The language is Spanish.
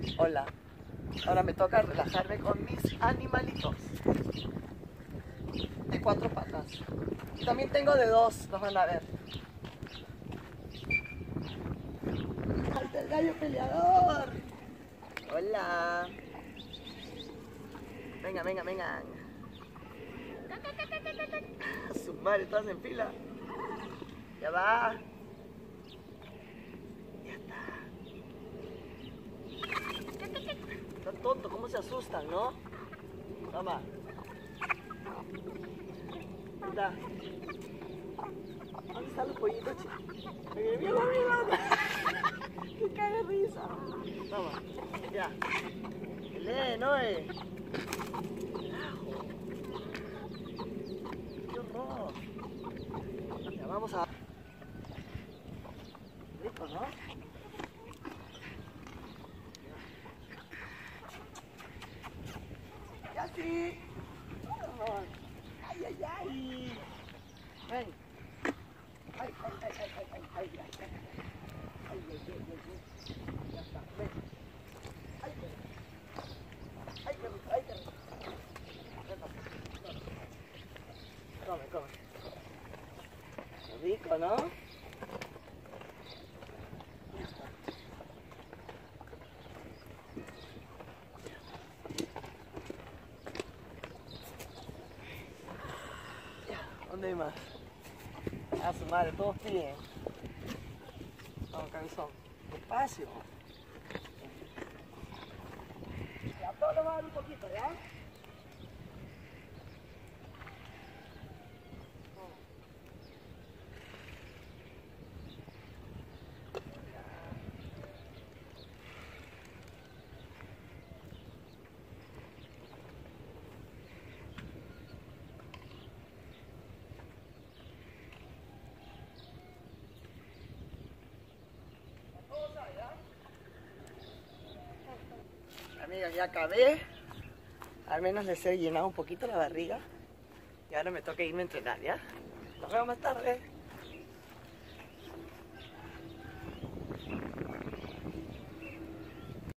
Hola. Ahora me toca relajarme con mis animalitos. De 4 patas. Y también tengo de 2, los van a ver. ¡Ahí está el gallo peleador! Hola. Venga, venga, venga. A su madre, todas en fila. Ya va. Ya está. Está tonto, cómo se asustan, ¿no? Toma. Ahí está. ¿Dónde están los pollitos, chicos? ¡Mira, mira! ¡Qué cae de risa! Toma, ya. ¡Lee, Noé! ¡Carajo! ¡Qué horror! Ya vamos a... Rico, ¿no? ¡Ya sí! ¡Vamos! ¡Ay, ay, ay! ¡Ven! ¡Ay, ay, ay, ay, ay, ay, ay, ay! ¡Ay, ay, ay, ay! ¡Ya está! ¡Ven! ¡Ay, qué rico! ¡Ay, qué rico! ¡Ay, qué rico! Come, come. Qué rico, ¿no? ¿Dónde hay más? A su madre, todos piden. Vamos, cabezón. Despacio. Ya, todos le vamos a dar un poquito, ¿ya? Amigas, ya acabé. Al menos les he llenado un poquito la barriga. Y ahora me toca irme a entrenar, ¿ya? Nos vemos más tarde.